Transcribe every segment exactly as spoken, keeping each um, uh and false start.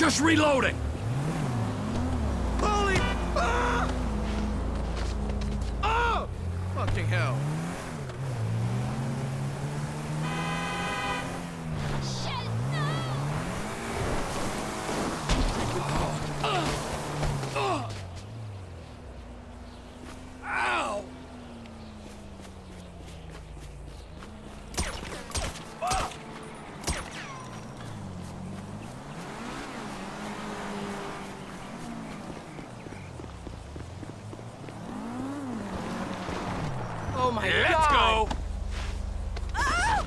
Just reloading! Holy... Ah! Oh! Fucking hell. Shit, no! Ow! Oh my Let's God. go! Ah!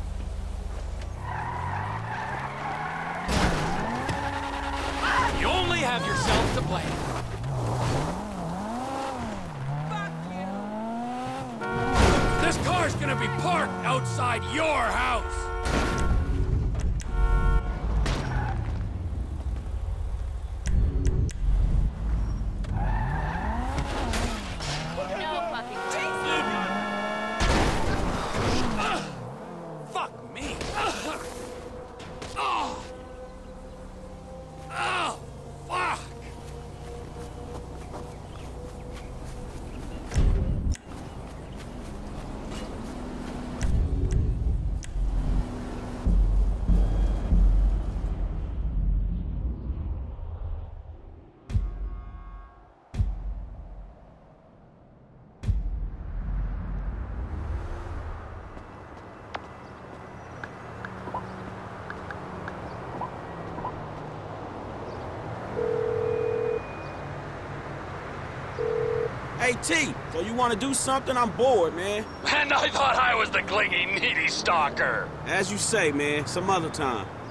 You only have yourself to blame. This car's gonna be parked outside your house! No fucking way. Fuck me! Oh! Oh! Fuck! Hey, T, so you want to do something? I'm bored, man. And I thought I was the clingy, needy stalker. As you say, man, some other time.